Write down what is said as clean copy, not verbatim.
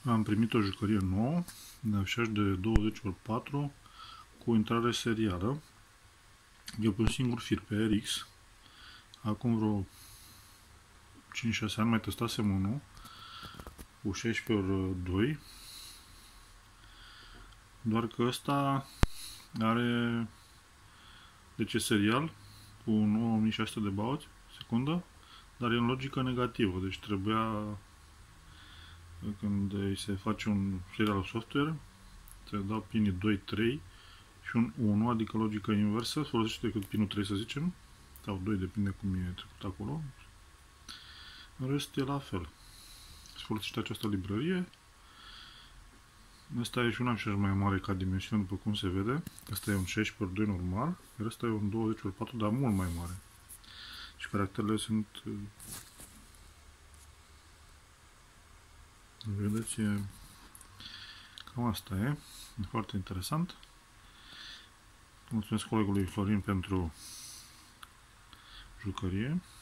Am primit o jucărie nouă, neașaș de 20x4 cu intrare serială. Eu pe un singur fir pe RX. Acum vreo 5-6 ani mai testasem unul cu 16x2. Doar că ăsta are DC serial cu 9600 de baud secundă, dar e în logică negativă, deci trebuia, când îi se face un serial software, se dau pinii 2, 3 și un 1, adică logică inversă, folosește decât pinul 3 să zicem, sau 2, depinde cum e trecut acolo. În rest e la fel. Se folosește această librărie. Asta e și un amșaj mai mare ca dimensiune, după cum se vede. Asta e un 16x2 normal, iar asta e un 20x4, dar mult mai mare. Și caracterele sunt... Vedeți, cam asta e. E foarte interesant. Mulțumesc colegului Florin pentru jucărie.